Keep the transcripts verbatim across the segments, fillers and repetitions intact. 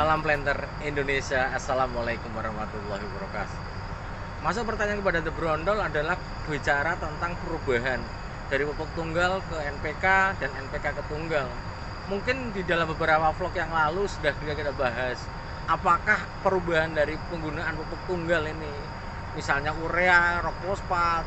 Salam Planter Indonesia. Assalamualaikum warahmatullahi wabarakatuh. Masuk pertanyaan kepada The Brondol adalah bicara tentang perubahan dari pupuk tunggal ke N P K dan N P K ke tunggal. Mungkin di dalam beberapa vlog yang lalu sudah kita bahas apakah perubahan dari penggunaan pupuk tunggal ini, misalnya urea, rock fosfat,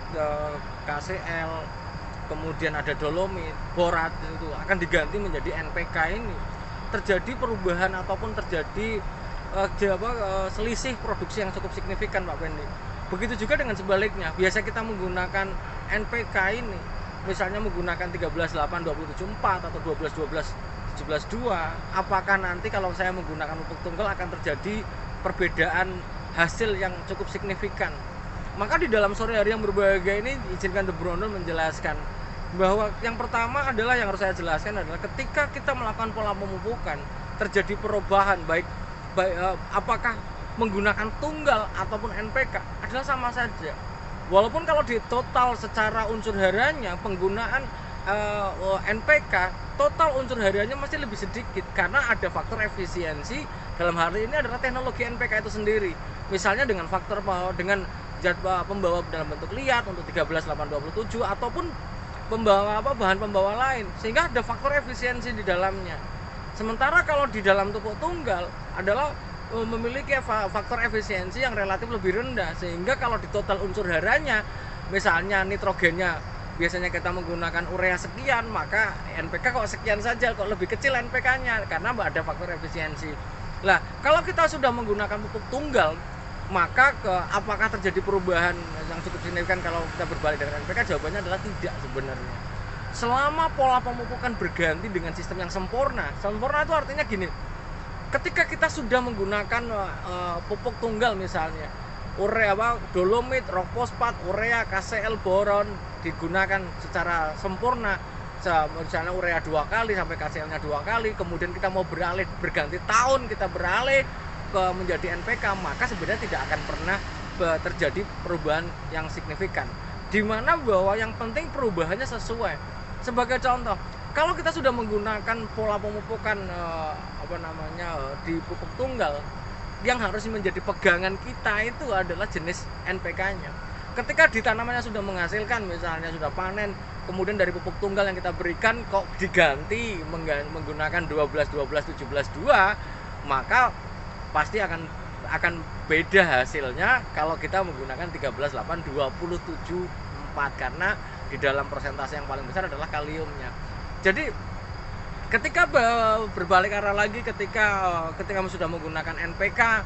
K C L, kemudian ada dolomit, borat, itu akan diganti menjadi N P K ini, terjadi perubahan ataupun terjadi uh, apa, uh, selisih produksi yang cukup signifikan, Pak Pendi. Begitu juga dengan sebaliknya, biasa kita menggunakan N P K ini, misalnya menggunakan tiga belas delapan dua puluh tujuh empat atau dua belas dua belas tujuh belas dua, apakah nanti kalau saya menggunakan pupuk tunggal akan terjadi perbedaan hasil yang cukup signifikan? Maka di dalam sore hari yang berbahagia ini, izinkan The Brondol menjelaskan bahwa yang pertama adalah yang harus saya jelaskan adalah ketika kita melakukan pola pemupukan terjadi perubahan, baik, baik eh, apakah menggunakan tunggal ataupun N P K adalah sama saja. Walaupun kalau di total secara unsur harianya penggunaan eh, N P K total unsur harianya masih lebih sedikit karena ada faktor efisiensi dalam hal ini adalah teknologi N P K itu sendiri. Misalnya dengan faktor dengan zat pembawa dalam bentuk liat untuk tiga belas delapan dua puluh tujuh ataupun pembawa apa bahan pembawa lain, sehingga ada faktor efisiensi di dalamnya. Sementara kalau di dalam pupuk tunggal adalah e, memiliki faktor efisiensi yang relatif lebih rendah, sehingga kalau di total unsur harianya misalnya nitrogennya biasanya kita menggunakan urea sekian, maka N P K kok sekian saja, kok lebih kecil N P K-nya karena ada faktor efisiensi. Lah, kalau kita sudah menggunakan pupuk tunggal, maka ke, apakah terjadi perubahan yang cukup signifikan kalau kita berbalik dengan N P K? Jawabannya adalah tidak sebenarnya. Selama pola pemupukan berganti dengan sistem yang sempurna, sempurna itu artinya gini, ketika kita sudah menggunakan uh, pupuk tunggal misalnya, urea, apa, dolomit, rock fosfat, urea, K C L, boron digunakan secara sempurna, misalnya urea dua kali sampai K C L-nya dua kali, kemudian kita mau beralih berganti tahun kita beralih ke menjadi N P K, maka sebenarnya tidak akan pernah terjadi perubahan yang signifikan. Dimana bahwa yang penting perubahannya sesuai. Sebagai contoh, kalau kita sudah menggunakan pola pemupukan eh, apa namanya eh, di pupuk tunggal, yang harus menjadi pegangan kita itu adalah jenis N P K-nya. Ketika di tanamannya sudah menghasilkan, misalnya sudah panen, kemudian dari pupuk tunggal yang kita berikan kok diganti menggunakan dua belas dua belas tujuh belas dua, maka pasti akan akan beda hasilnya kalau kita menggunakan tiga belas delapan dua puluh tujuh empat, karena di dalam persentase yang paling besar adalah kaliumnya. Jadi ketika berbalik arah lagi, ketika ketika sudah menggunakan N P K,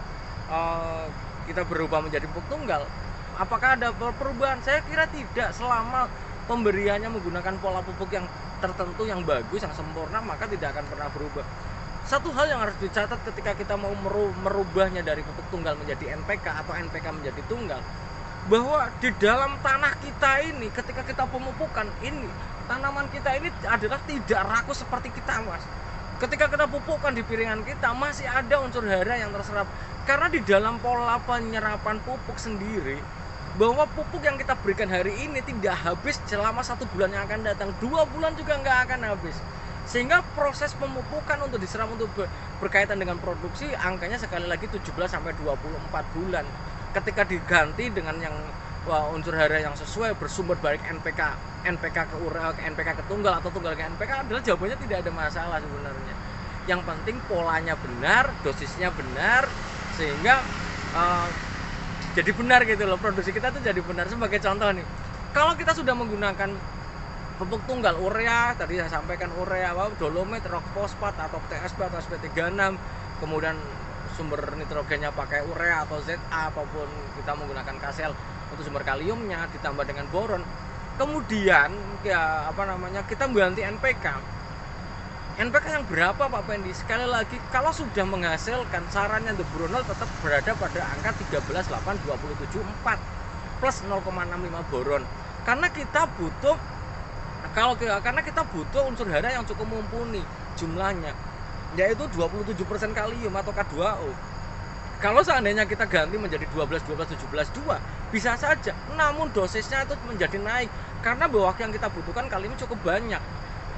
kita berubah menjadi pupuk tunggal, apakah ada perubahan? Saya kira tidak. Selama pemberiannya menggunakan pola pupuk yang tertentu, yang bagus, yang sempurna, maka tidak akan pernah berubah. Satu hal yang harus dicatat ketika kita mau merubahnya dari pupuk tunggal menjadi N P K atau N P K menjadi tunggal, bahwa di dalam tanah kita ini ketika kita pemupukan ini, tanaman kita ini adalah tidak rakus seperti kita, Mas. Ketika kita pupukkan di piringan kita masih ada unsur hara yang terserap, karena di dalam pola penyerapan pupuk sendiri, bahwa pupuk yang kita berikan hari ini tidak habis selama satu bulan yang akan datang, dua bulan juga nggak akan habis. Sehingga proses pemupukan untuk diserap untuk berkaitan dengan produksi angkanya sekali lagi tujuh belas sampai dua puluh empat bulan. Ketika diganti dengan yang wah, unsur hara yang sesuai bersumber balik N P K, N P K ke urea, ke N P K ke tunggal atau tunggal ke N P K, adalah jawabannya tidak ada masalah sebenarnya. Yang penting polanya benar, dosisnya benar, sehingga uh, jadi benar gitu loh, produksi kita tuh jadi benar. Sebagai contoh nih, kalau kita sudah menggunakan pupuk tunggal urea, tadi saya sampaikan urea, dolomit, rock fosfat atau T S P atau S P tiga puluh enam, kemudian sumber nitrogennya pakai urea atau Z A, ataupun kita menggunakan K C L untuk sumber kaliumnya ditambah dengan boron, kemudian ya apa namanya kita mengganti N P K. N P K yang berapa, Pak Pendi? Sekali lagi, kalau sudah menghasilkan, sarannya The Brondol tetap berada pada angka tiga belas delapan dua puluh tujuh empat plus nol koma enam lima boron, karena kita butuh kalau karena kita butuh unsur hara yang cukup mumpuni jumlahnya, yaitu dua puluh tujuh persen kalium atau K dua O. Kalau seandainya kita ganti menjadi dua belas dua belas tujuh belas dua, bisa saja, namun dosisnya itu menjadi naik karena bahwa yang kita butuhkan kalium cukup banyak.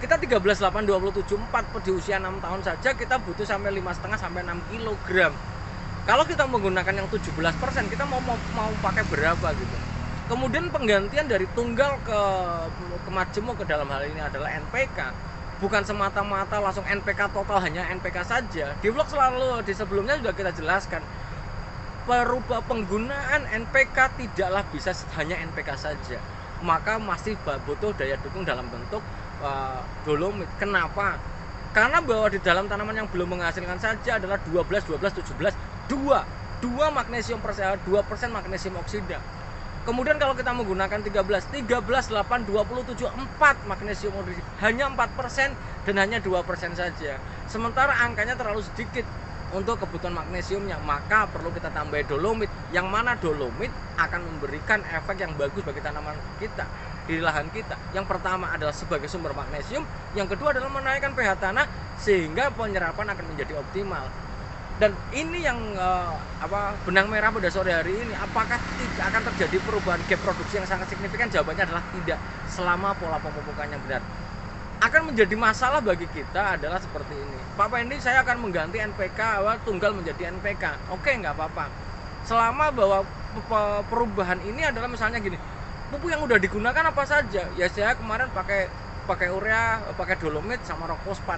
Kita tiga belas delapan dua puluh tujuh empat di usia enam tahun saja kita butuh sampai lima koma lima sampai enam kilogram. Kalau kita menggunakan yang tujuh belas persen, kita mau, mau mau pakai berapa gitu. Kemudian penggantian dari tunggal ke ke majemuk ke dalam hal ini adalah N P K. Bukan semata-mata langsung N P K total, hanya N P K saja. Di vlog selalu di sebelumnya sudah kita jelaskan, perubah penggunaan N P K tidaklah bisa hanya N P K saja, maka masih butuh daya dukung dalam bentuk uh, dolomit. Kenapa? Karena bahwa di dalam tanaman yang belum menghasilkan saja adalah dua belas, dua belas, tujuh belas, dua dua magnesium persen, dua persen magnesium oksida. Kemudian kalau kita menggunakan tiga belas, tiga belas, delapan, dua puluh tujuh, empat magnesium oksida, hanya empat persen dan hanya dua persen saja. Sementara angkanya terlalu sedikit untuk kebutuhan magnesiumnya, maka perlu kita tambah dolomit, yang mana dolomit akan memberikan efek yang bagus bagi tanaman kita di lahan kita. Yang pertama adalah sebagai sumber magnesium, yang kedua adalah menaikkan pH tanah sehingga penyerapan akan menjadi optimal. Dan ini yang uh, apa benang merah pada sore hari ini, apakah tidak akan terjadi perubahan gap produksi yang sangat signifikan? Jawabannya adalah tidak, selama pola pemupukan yang benar. Akan menjadi masalah bagi kita adalah seperti ini, Pak Pendi, saya akan mengganti N P K awal tunggal menjadi N P K. Oke, nggak apa-apa, selama bahwa perubahan ini adalah misalnya gini, pupuk yang udah digunakan apa saja. Ya saya kemarin pakai pakai urea, pakai dolomit sama rock fosfat,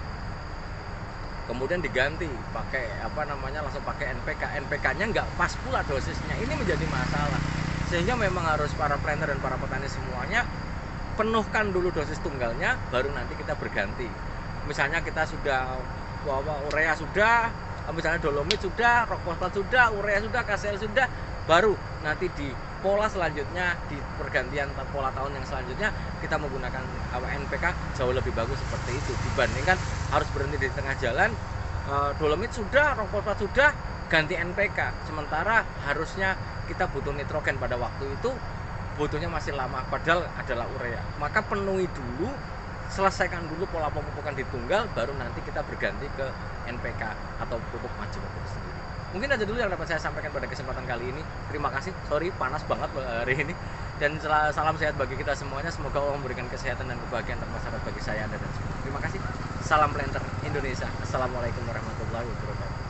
kemudian diganti pakai apa namanya langsung pakai N P K. N P K-nya nggak pas pula dosisnya. Ini menjadi masalah, sehingga memang harus para planter dan para petani semuanya penuhkan dulu dosis tunggalnya, baru nanti kita berganti. Misalnya kita sudah bawa urea sudah, misalnya dolomit sudah, rock fosfat sudah, urea sudah, K C L sudah, baru nanti di pola selanjutnya, di pergantian pola tahun yang selanjutnya kita menggunakan N P K jauh lebih bagus seperti itu, dibandingkan harus berhenti di tengah jalan. Dolomit sudah, rock fosfat sudah, ganti N P K, sementara harusnya kita butuh nitrogen pada waktu itu butuhnya masih lama, padahal adalah urea. Maka penuhi dulu, selesaikan dulu pola pemupukan di tunggal, baru nanti kita berganti ke N P K atau pupuk majemuk itu sendiri. Mungkin aja dulu yang dapat saya sampaikan pada kesempatan kali ini. Terima kasih, sorry panas banget hari ini. Dan salam sehat bagi kita semuanya. Semoga Allah memberikan kesehatan dan kebahagiaan termasuk bagi saya, Anda dan semua. Terima kasih. Salam Planter Indonesia. Assalamualaikum warahmatullahi wabarakatuh.